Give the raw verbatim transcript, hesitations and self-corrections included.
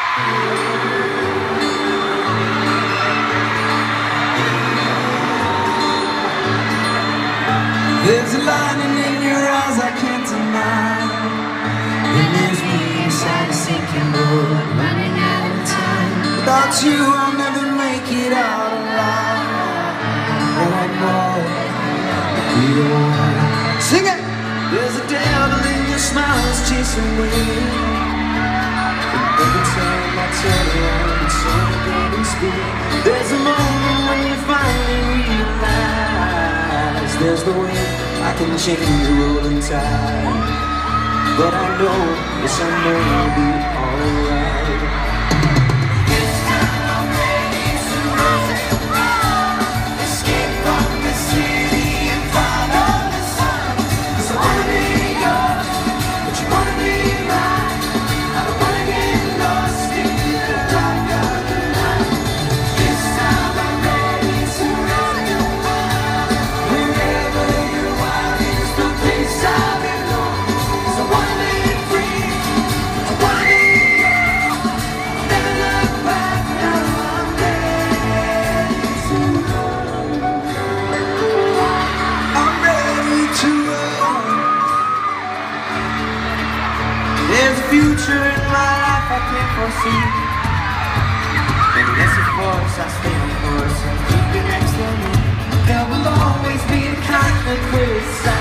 There's a lightning in your eyes I can't deny. And there's me inside a sinking boat, running out of time. Without you I'll never make it out alive. But I know we don't want. Sing it! There's a devil in your smile that's chasing me. Every time I turn around it's only getting speed. There's a moment when you finally realize there's no way I can change the rolling tide. But I know, yes I know I'll be alright. This time I'm ready to run, escape from the city and follow the sun. 'Cause I wanna be yours, but you wanna be mine. I don't wanna get lost in the dark of the night. This time I'm ready to run the world. Wherever you are is the place I belong. 'Cause I wanna be free, I wanna be yours. Never look back, now I'm ready to run. I'm ready to run. There's a future in my life I can't foresee. And unless of course I stay on course and keep you next to me, there will always be the kind that criticize.